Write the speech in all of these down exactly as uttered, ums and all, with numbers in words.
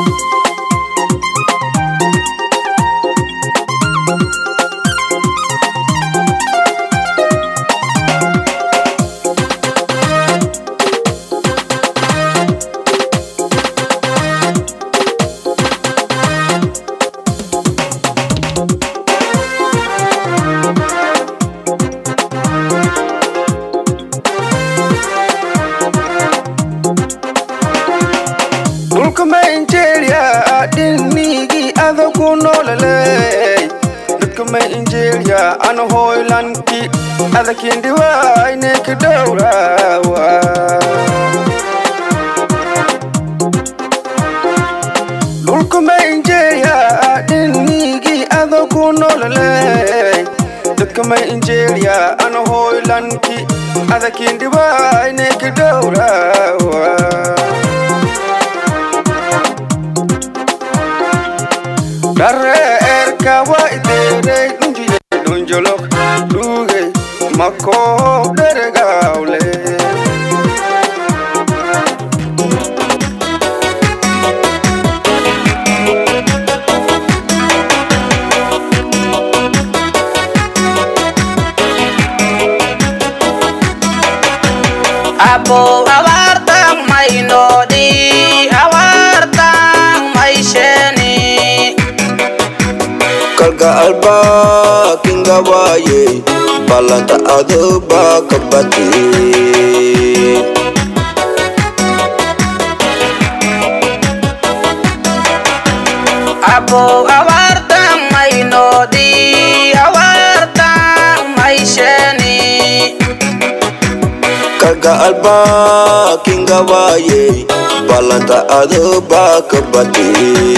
أنا هوي لانكي هذا كندي وينك دورا لولكم إنجيليا دنيجي هذا كونو للي لولكم إنجيليا أنا هوي لانكي هذا كندي وينك دورا Darre kawa idere nunjie nunjolok duge mako dere gaule Abo awartang mainodi awartang maisheni Kalga alba kinga waye balanta aduba kabati Abo awartang mainodi awartang maisheni Kalga alba kinga waye balanta aduba kabati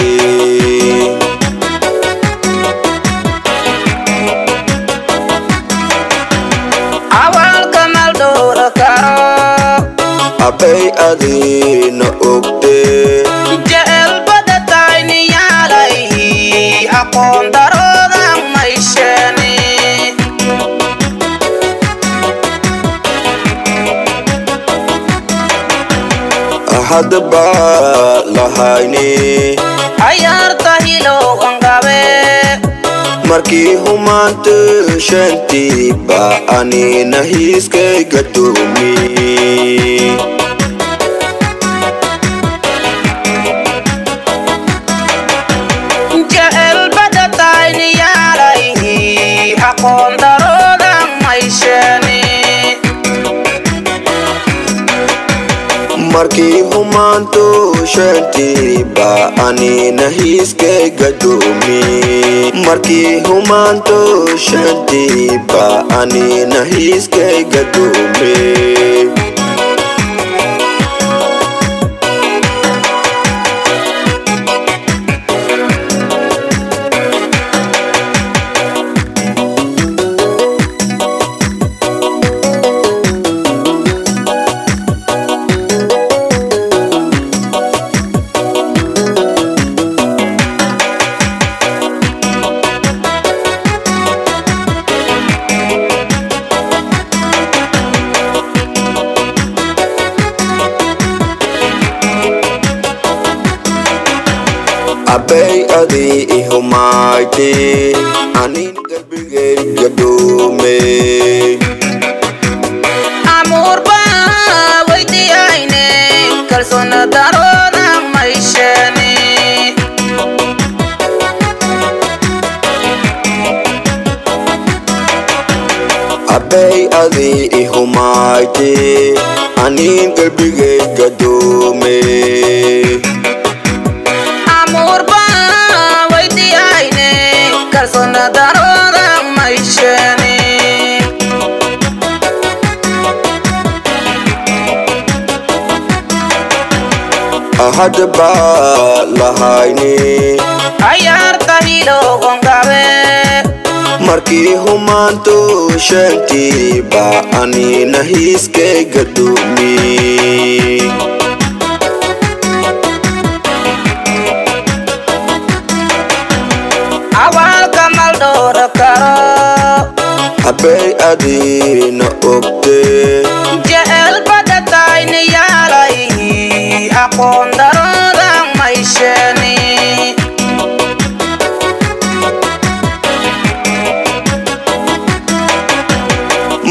Abay adi na ukte Jeel badatay ni yalay Akong darodang may sheni Ahad ba lahay ni Ayar tahilo ang gabi Marki humante shanti ba ani nahis kay gadumi Jeel badatay ni yalay Akong darodang may sheni Marki humanto shanti ba ani nahis kay gadumi Marki humanto shanti ba ani nahis kay gadumi Abay adi ihumayti anin kalbigay gadume Amor ba wayti ayne Kalsona darodang may sheni Abay adi ihumayti anin kalbigay gadume Amor ba wayti ayne Kalsona darodang may sheni Ahad ba lahay ni Ayar tahilo ang gabi Marki humanto shanti ba ani nahis kay gadumi Awal kamal dora karo Abay adi na ukte Jeel badatay ni yalay Akong darodang may sheni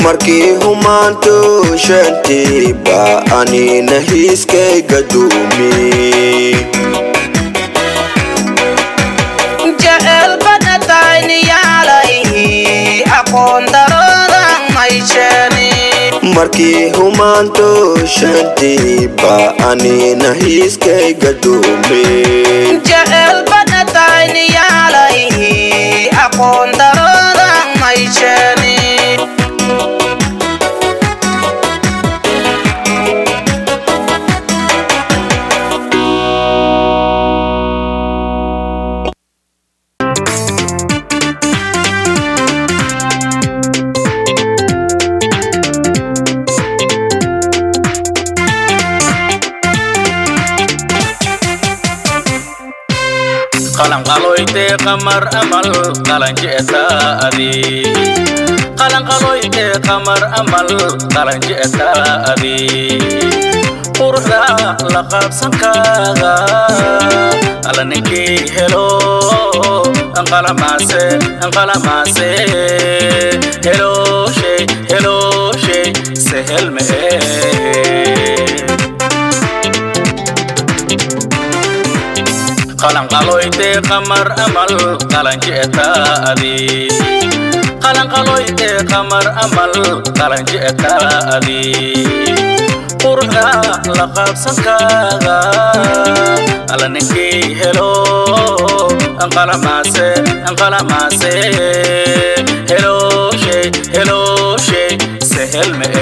markii humaanto shantii baa anina hiiskayga duumi jecel badnatayni yaalayhi aqoon daroodan mayshani markii humaanto shantii baa anina hiiskayga duumi jecel badnatayni yaalayhi aqoon daroodan mayshani qalan qaloyte qamar amal qalan jeeta adi qalan qaloyte qamar amal qalan jeeta adi qurda la qabsan kaaga alaniki hello anqala maase anqala maase hello shay hello shay sehel me qalan qaloyte qamar amal qalan jeeta adi qalan qaloyte qamar amal qalan jeeta adi qurda la qabsan kaaga alaniki hello anqala maase anqala maase hello shay hello shay sehel me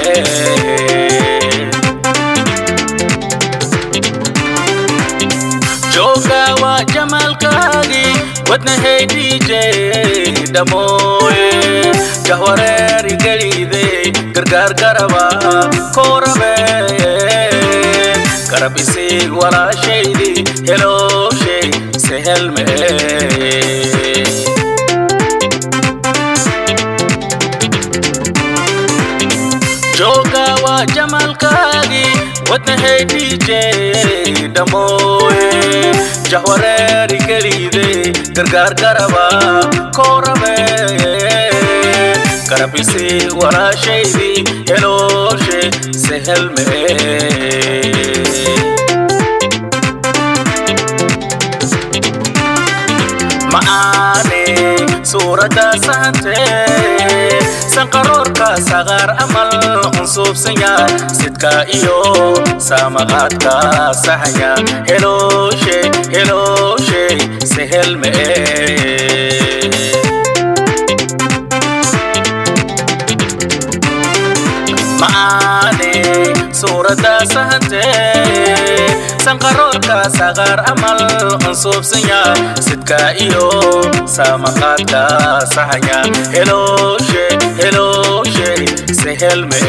joga wa jamal kadi wadna hey dj damoye jahwareri galide gargar garaba korabe karabisi wala shaydi hello shay sehel me joga wa jamal kadi wadna hey dj damoye jahwareri galide gargar garaba korabe karabisi wala shaydi hello shay sehel me maane surata sante sanqarorka sagar amal unsub sanya sidka iyo samaqatka sahaya hello shay hello shay sehel me maane surata sante sanqarorka sagar amal unsub sanya sidka iyo samaqatka sahaya hello shay hello shay sehel me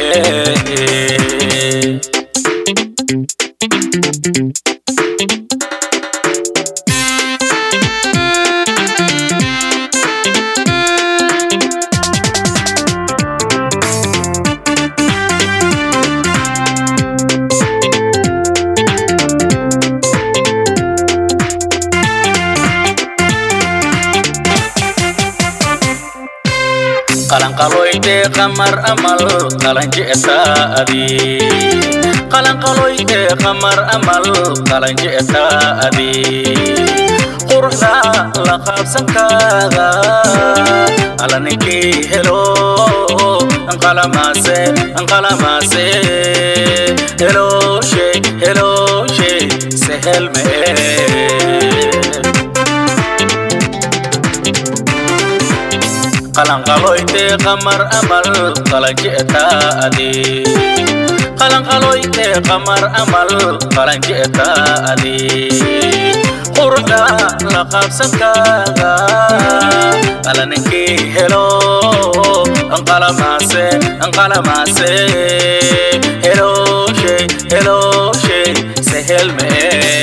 qalan qaloyte qamar amal qalan jeeta adi qalan qaloyte qamar amal qalan jeeta adi qurda la qabsan kaaga alaniki hello anqala maase anqala maase hello shay hello shay sehel me qalan qaloyte qamar amal qalan jeeta adi qalan qaloyte qamar amal qalan jeeta adi qurda la qabsan kaaga alaniki hello anqala maase anqala maase hello shay hello shay sehel me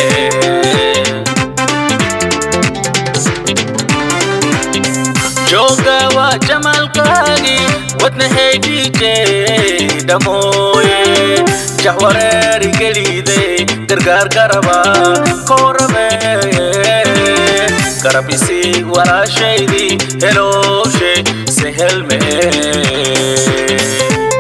joga wa jamal kadi wadna hey dj damoye jahwareri galide gargar garaba korabe karabisi wala shaydi hello shay sehel me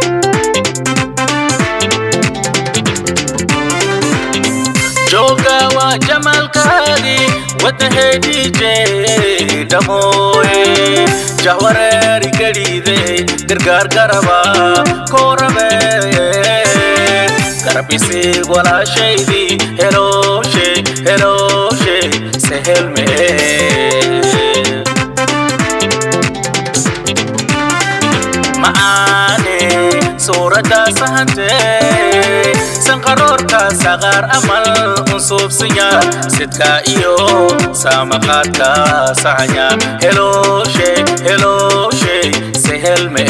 جوكا وجمال كادي وتهي دي جي دموي جواري كريدي غرغر غربا كوربي كربيسي ولا شي دي هلو شي هلو شي سهل مي معاني صورة سهنتي سنقرورك صغار أمل انصوب سنيا ستكا إيو سامقاتك سعنيا هلو شي هلو شي سهل مي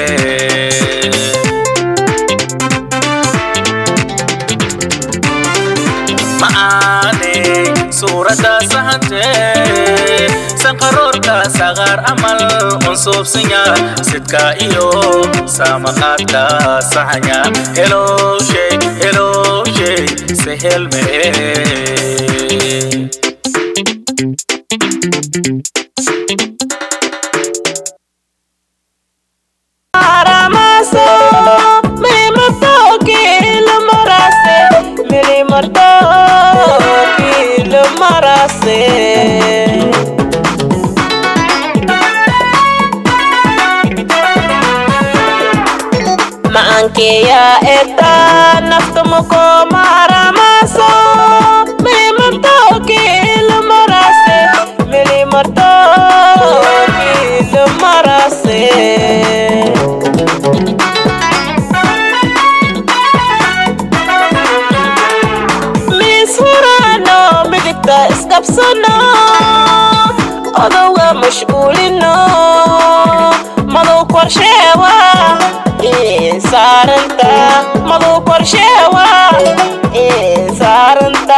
معاني صورة سهنتي سنقرورك صغار أمل انصوب سنيا ستكا إيو سامقاتك سعنيا هلو شي هلو شي سهل مي Kia eta naftumoko maramaso Milimarto kilumarase Milimarto kilumarase Misurano milikta iskapsano Odoga mashgulino Madu kwarshewa Saranta Madu Korshewa Saranta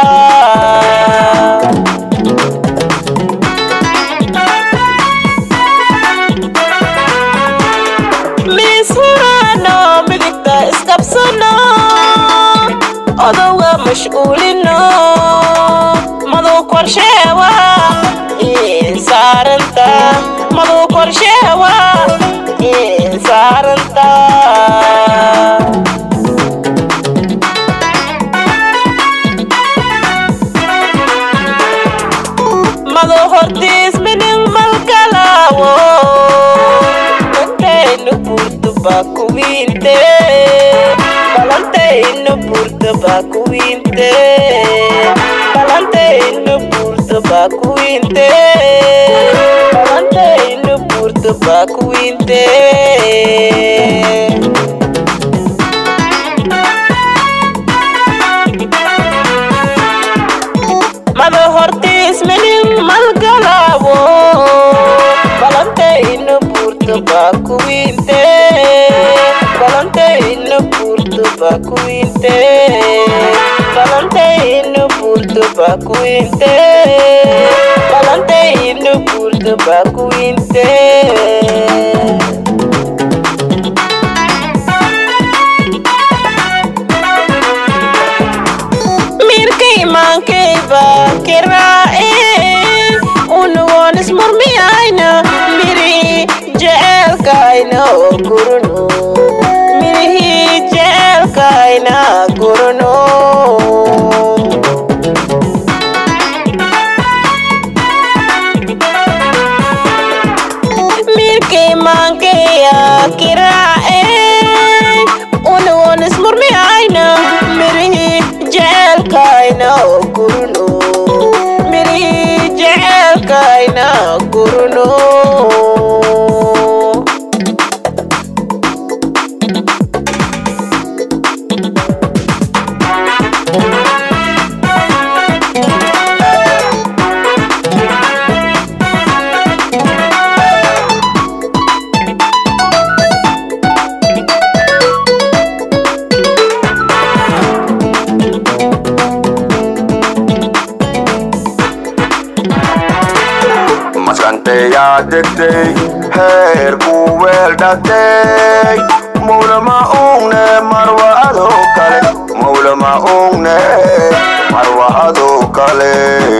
Misurano milikta iskapsano Odoga mashgulino Madu Korshewa Saranta Madu Korshewa Saranta Mado hortis mining malkalawo Balante no purto bakuinte Balante no purto bakuinte Balante no purto bakuinte Balante no purto bakuinte Mado hortis mening malgalawo Balante ino purto bakuinte Balante ino purto bakuinte Balante ino purto bakuinte Balante ino purto bakuinte Mankeba kirae unwonis murmi aina miri jel kaina kurno miri jel kaina kurno mirke mankeya kirae unwonis murmi aina miri jel kaina kurno miri jel kaina kurno Ya degdeg heer ku weel dhagdeg mawla ma ungne marwa adoo kale mawla ma ungne marwa adoo kale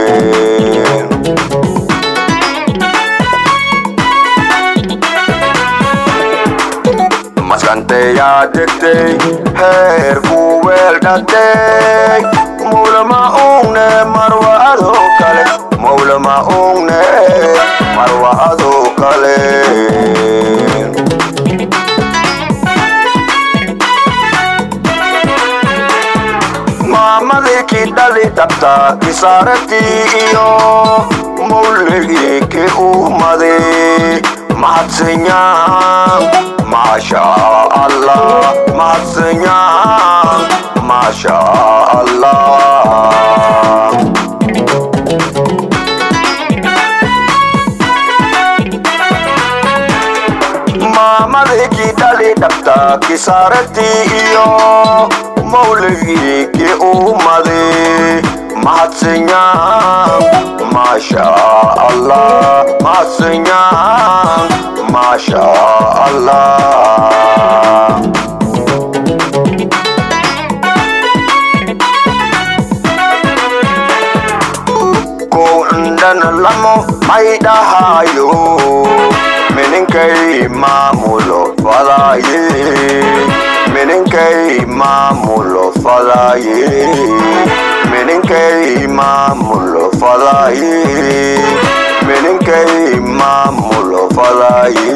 maskante ya degdeg heer ku weel dhagdeg mawla ma ungne marwa ado kale mawla ma ungne marwa ado kale mamadi ki dali tabta kisarati iyo mawligi ki umade mahatsenya masha Allah mahatsenya masha Allah mamadi ki dali tabta kisarati iyo mawligi ki umade mahatsenya masha Allah mahatsenya masha Allah ko ndan lamo maida hayo meninkai mamulo falaye meninkai mamulo falaye meninkai mamulo falaye meninkai mamulo falaye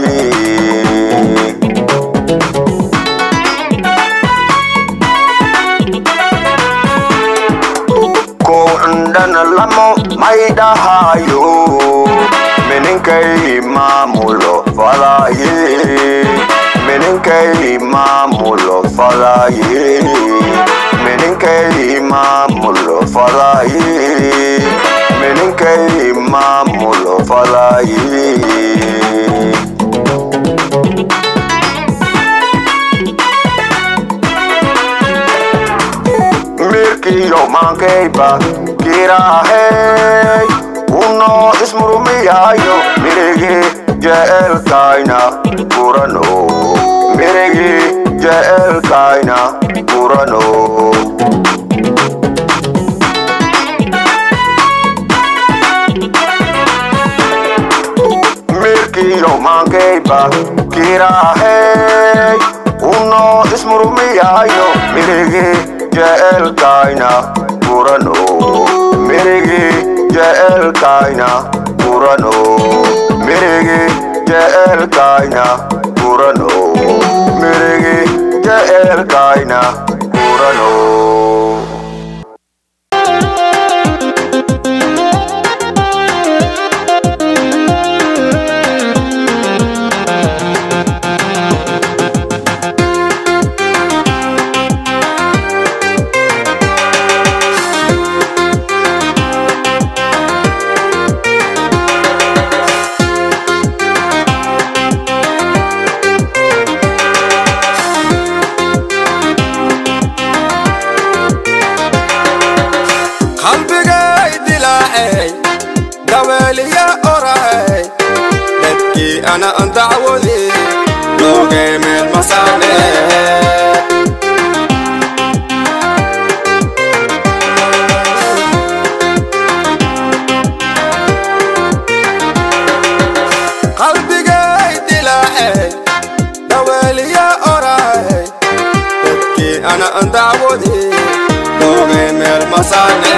ko ndan lamo maida hayo meninkai mamulo falaye meninkai mamulo falaye meninkai mamulo falaye meninkai mamulo falaye mirki yo mankeiba kira hey uno ismuru miyayo mirigi jeel kaina kurano mirigi jeel kaina kurano mirki yo mankeiba kira hey uno ismuru miyayo mirigi jeel kaina kurano mirigi jeel kaina kurano mirigi jeel kaina kurano mirigi jeel kaina kurano أنا أنت عودي لوجي من مصانع قلبي قايد لاحي دوالي يا أوراي تبكي أنا أنت عودي لوجي من مصانع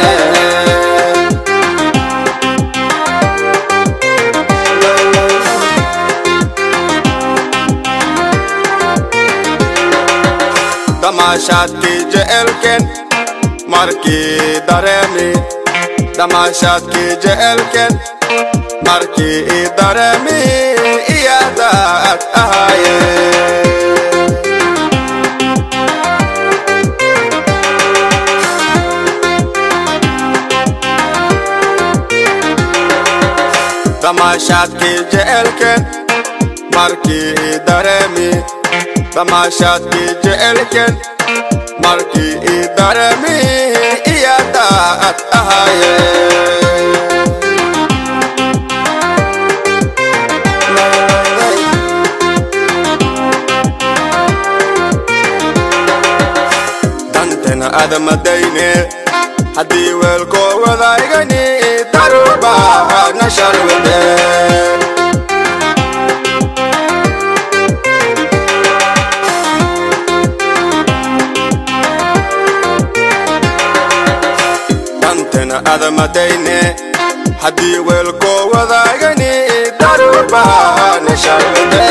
دماشات کی جلکن مرکی درمی دماشات کی جلکن مرکی درمی ایادات آیه دماشات کی جلکن مرکی درمی دماشات کی جلکن مرکی درمی ایادات آیه دانتنا آدم دینه حدی ولکو ودایگنی دروبا نشر وده dantena adamadayne haddii weelkoo wadaagani darubaana shalwade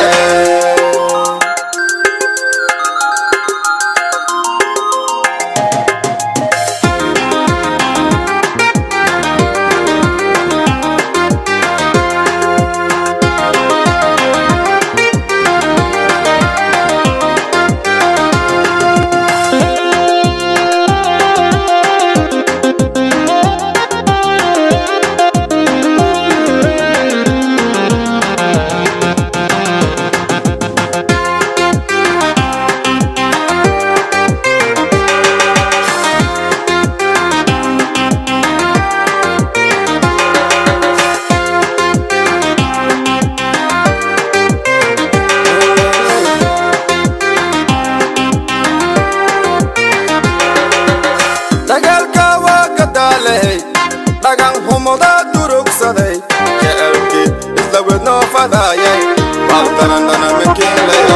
dagan humuda durugsaday jecelkii isla wednoo fadaayay baldanandana makiilayo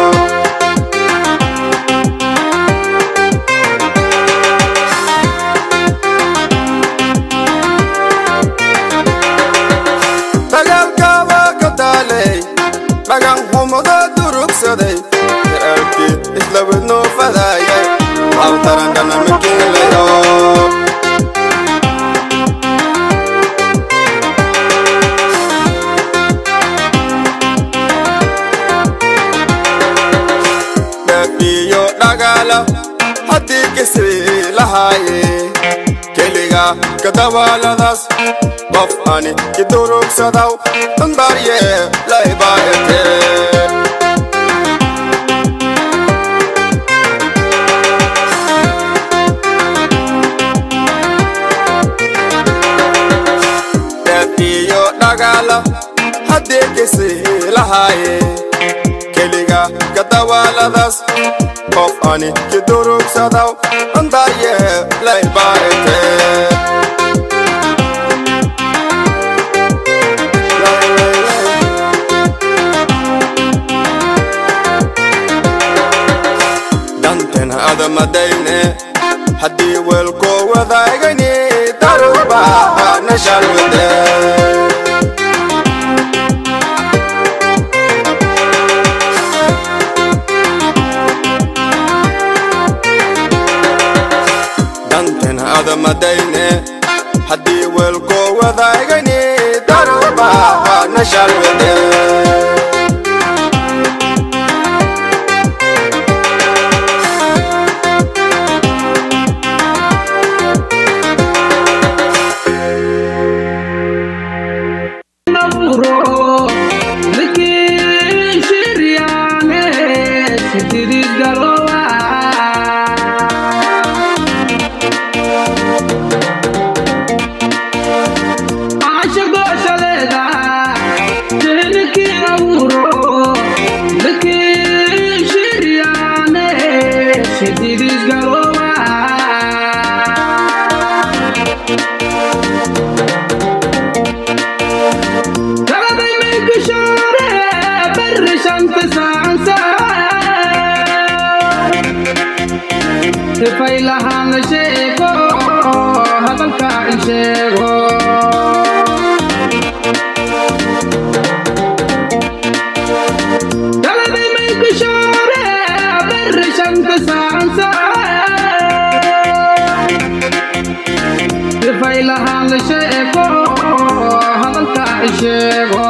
dagaalkaaba ka daalay dagan humuda durugsaday jecelkii isla wednoo fadaayay baldanandana makiilayo haddii kisii lahaaye keliga kadawaaladaas qof ani kidurugsadaw dandaarye laybaayate deebiyo dhagaala haddii kisii lahaaye keliga kadawaaladaas qof ani kidurugsadaw dandaarye laybaayate dantena adamadayne haddii weelkoo wadaagani darubaana shalwade adamadayne haddii weelkoo wadaagani darubaana shalwade faylahan sheego hadalka sheego dalay may ku shore bershan kasansa faylahan sheego hadalka sheego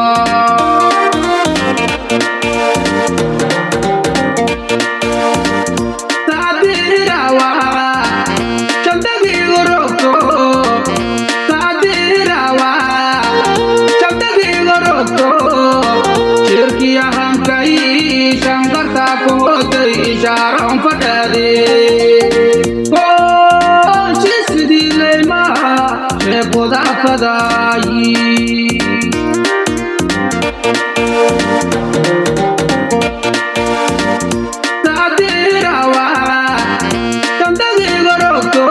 Sharon Fatade, oh, she's the lema, she put up for the Sadirawa, Santagiloroto,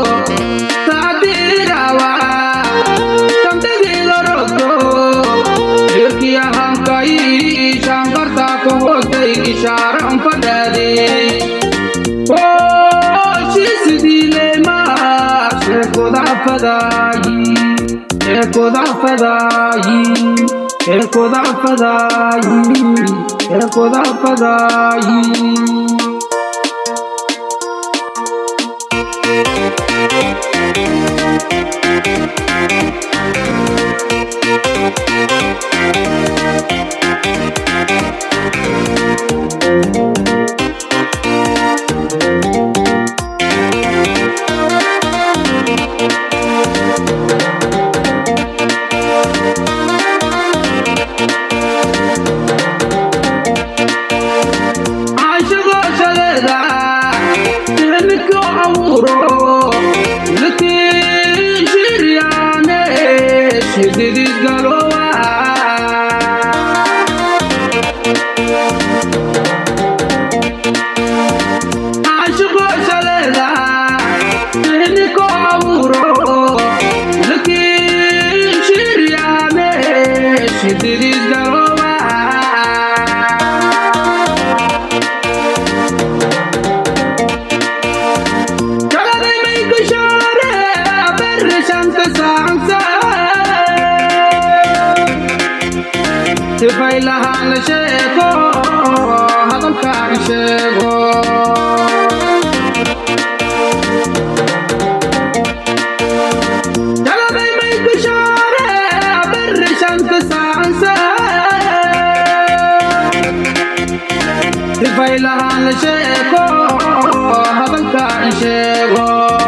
Sadirawa, Santagiloroto, Turkia Hankai, Shankarta Kote, Sharon Fatade. Oh, she's the lema, she koda fadayi e koda fadayi e koda fadayi e koda fadayi Tefailahan sheko, hadam kan sheko. Jalabay may kushare, berishan kasansa. Tefailahan sheko, hadam kan sheko.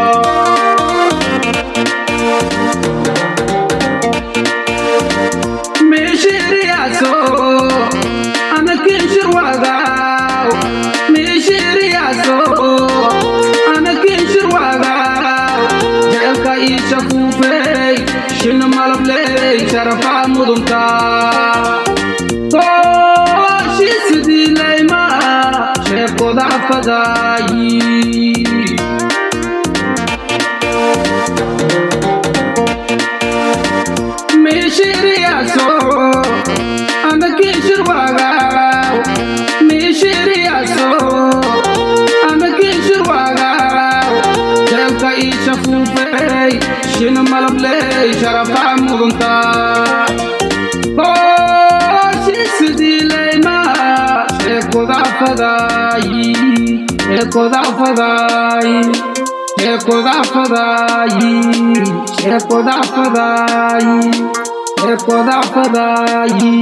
Shin malabley sharafa mudunta to shisidi leima sheko da fadayi me shiriya so anakin shirwaga me shiriya so anakin shirwaga jelka isha fufey shin malabley sharafa mudunta oh shisidi leima sheko da fadayi sheko da fadayi sheko da fadayi sheko da fadayi sheko da fadayi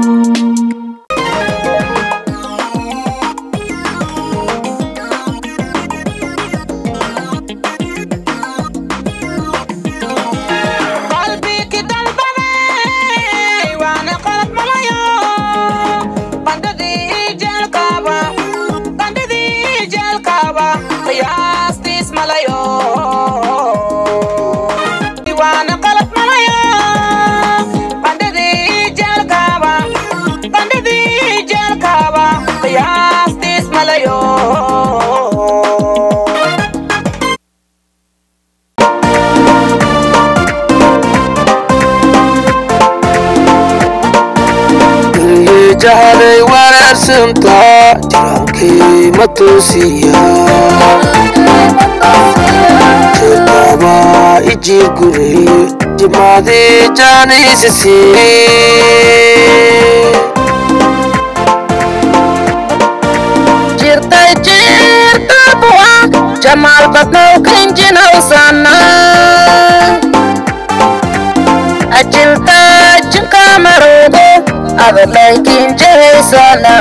جهلي ولا سمتا جرانكي متوسيا جربا يجي قري جمادي جاني سسي جرتا جرتا بوا جمال بطنو كنجنا وصانا أجلتا جنكا مروغو أبد لكن جيسانا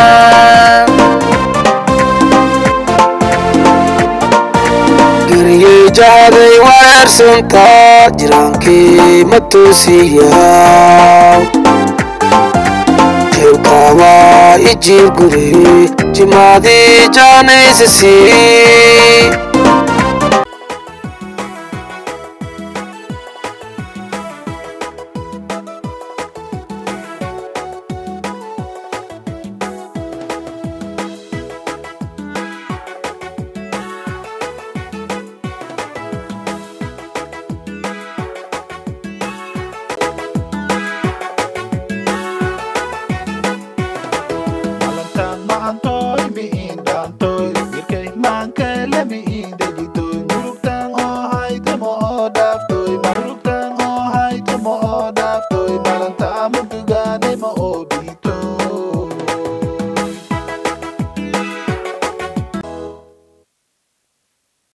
قريه جادي وارسنتا جرانكي متوسيا جلقاوا يجي قري جمادي جاني سسي Antoy, mi indantoy, birkay manke le mi bito